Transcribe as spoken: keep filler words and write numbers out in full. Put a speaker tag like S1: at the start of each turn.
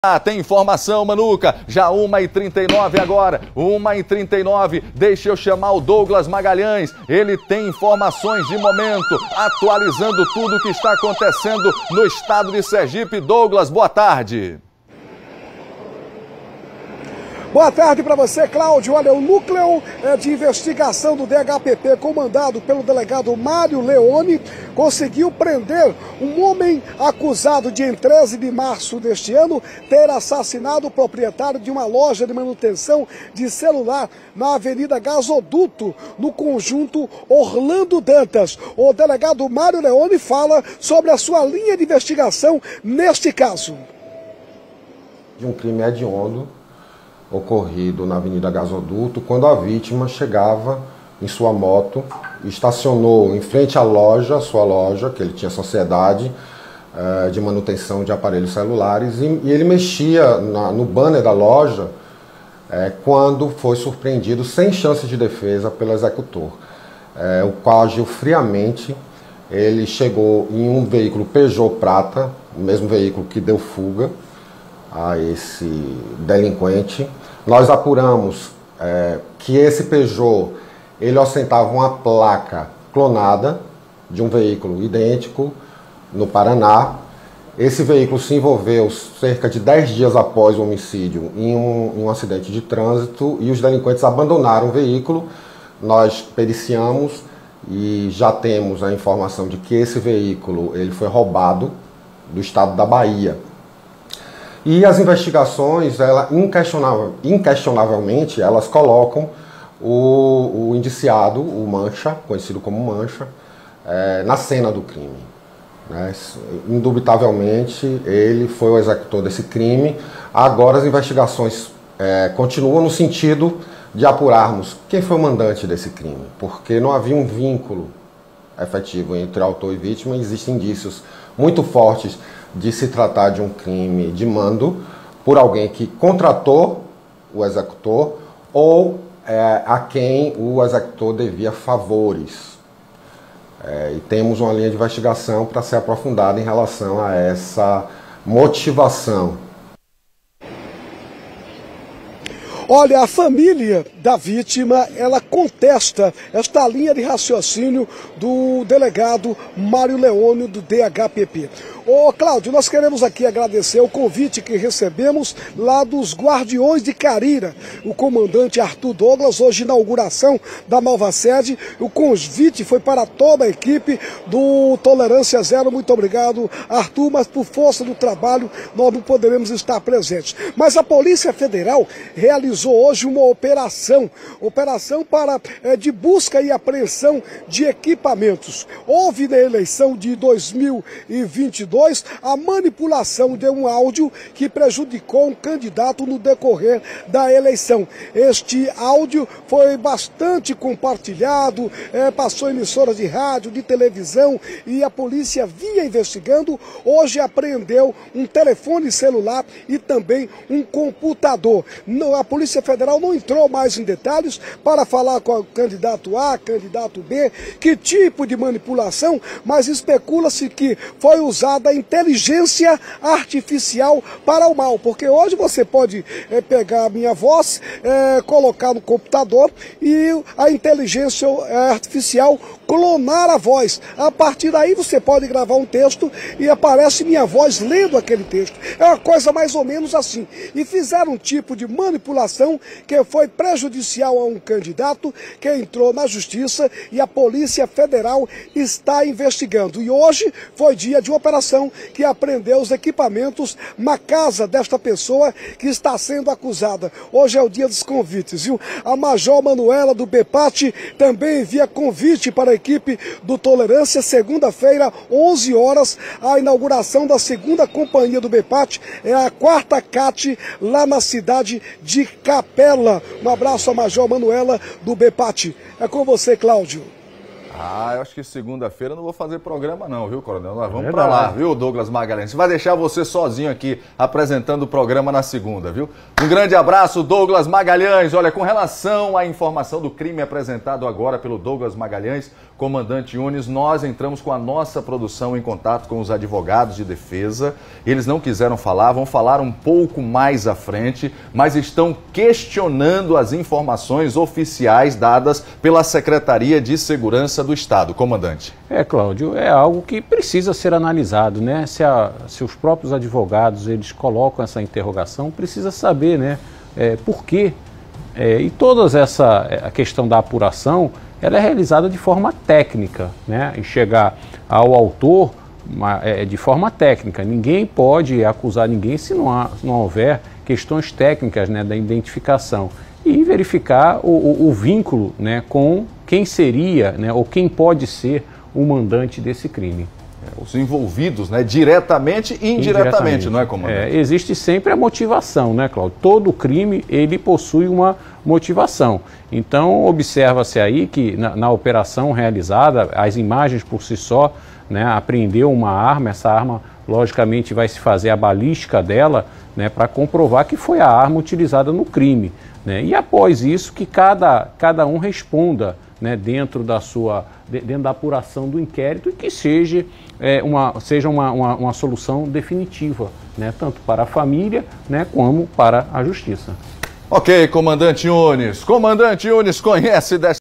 S1: Ah, tem informação, Manuca, já uma e trinta e nove agora, uma e trinta e nove, deixa eu chamar o Douglas Magalhães, ele tem informações de momento, atualizando tudo o que está acontecendo no estado de Sergipe. Douglas, boa tarde.
S2: Boa tarde para você, Cláudio. Olha, o núcleo de investigação do D H P P, comandado pelo delegado Mário Leone, conseguiu prender um homem acusado de, em treze de março deste ano, ter assassinado o proprietário de uma loja de manutenção de celular na Avenida Gasoduto, no conjunto Orlando Dantas. O delegado Mário Leone fala sobre a sua linha de investigação neste caso.
S3: De um crime hediondo ocorrido na Avenida Gasoduto, quando a vítima chegava em sua moto, estacionou em frente à loja, sua loja, que ele tinha sociedade eh, de manutenção de aparelhos celulares, e, e ele mexia na, no banner da loja eh, quando foi surpreendido sem chance de defesa pelo executor, eh, o qual agiu friamente. Ele chegou em um veículo Peugeot Prata, o mesmo veículo que deu fuga a esse delinquente. Nós apuramos é, que esse Peugeot, ele ostentava uma placa clonada de um veículo idêntico no Paraná. Esse veículo se envolveu cerca de dez dias após o homicídio em um, em um acidente de trânsito e os delinquentes abandonaram o veículo. Nós periciamos e já temos a informação de que esse veículo ele foi roubado do estado da Bahia. E as investigações, ela, inquestionável, inquestionavelmente, elas colocam o, o indiciado, o Mancha, conhecido como Mancha, é, na cena do crime. Né? Indubitavelmente, ele foi o executor desse crime. Agora as investigações é, continuam no sentido de apurarmos quem foi o mandante desse crime, porque não havia um vínculo efetivo entre autor e vítima. Existem indícios muito fortes de se tratar de um crime de mando por alguém que contratou o executor ou é, a quem o executor devia favores. É, e temos uma linha de investigação para ser aprofundada em relação a essa motivação.
S2: Olha, a família da vítima, ela contesta esta linha de raciocínio do delegado Mário Leone do D H P P. Ô Cláudio, nós queremos aqui agradecer o convite que recebemos lá dos Guardiões de Carira, o comandante Arthur Douglas, hoje inauguração da nova sede. O convite foi para toda a equipe do Tolerância Zero. Muito obrigado, Arthur, mas por força do trabalho nós não poderemos estar presentes. Mas a Polícia Federal realizou hoje uma operação, operação para, é, de busca e apreensão de equipamentos. Houve na eleição de dois mil e vinte e dois a manipulação de um áudio que prejudicou um candidato no decorrer da eleição. Este áudio foi bastante compartilhado, é, passou em emissoras de rádio, de televisão, e a polícia vinha investigando. Hoje apreendeu um telefone celular e também um computador. Não, a Polícia Federal não entrou mais em detalhes para falar com o candidato A, candidato B, que tipo de manipulação, mas especula-se que foi usada a inteligência artificial para o mal, porque hoje você pode é, pegar a minha voz, é, colocar no computador e a inteligência artificial clonar a voz. A partir daí você pode gravar um texto e aparece minha voz lendo aquele texto. É uma coisa mais ou menos assim. E fizeram um tipo de manipulação que foi prejudicial a um candidato que entrou na justiça, e a Polícia Federal está investigando. E hoje foi dia de uma operação que apreendeu os equipamentos na casa desta pessoa que está sendo acusada. Hoje é o dia dos convites, viu? A Major Manuela do B P A T também envia convite para a equipe do Tolerância, segunda-feira, onze horas, a inauguração da segunda companhia do B P A T, é a quarta C A T, lá na cidade de Capela. Um abraço à Major Manuela do B P A T. É com você, Cláudio.
S1: Ah, eu acho que segunda-feira eu não vou fazer programa não, viu, Coronel? Nós vamos
S4: É
S1: pra lá, viu, Douglas Magalhães? Vai deixar você sozinho aqui apresentando o programa na segunda, viu? Um grande abraço, Douglas Magalhães. Olha, com relação à informação do crime apresentado agora pelo Douglas Magalhães, comandante Yunes, nós entramos com a nossa produção em contato com os advogados de defesa. Eles não quiseram falar, vão falar um pouco mais à frente, mas estão questionando as informações oficiais dadas pela Secretaria de Segurança do Estado. Comandante.
S4: É, Cláudio, é algo que precisa ser analisado, né? Se, a, se os próprios advogados eles colocam essa interrogação, precisa saber, né? É, por quê? É, e toda essa a questão da apuração, ela é realizada de forma técnica, né? E chegar ao autor uma, é, de forma técnica. Ninguém pode acusar ninguém se não, há, se não houver questões técnicas, né, da identificação. E verificar o, o, o vínculo, né, com quem seria, né, ou quem pode ser o mandante desse crime.
S1: É, os envolvidos, né, diretamente e indiretamente, indiretamente. Não é, comandante?
S4: É, existe sempre a motivação, né, Cláudio? Todo crime, ele possui uma motivação. Então, observa-se aí que na, na operação realizada, as imagens por si só, né, apreendeu uma arma, essa arma, logicamente, vai se fazer a balística dela, né, para comprovar que foi a arma utilizada no crime. Né? E após isso, que cada, cada um responda, né, dentro da sua, dentro da apuração do inquérito e que seja, é, uma, seja uma, uma, uma solução definitiva, né, tanto para a família, né, como para a justiça.
S1: Ok, comandante Yunes. Comandante Yunes conhece dessa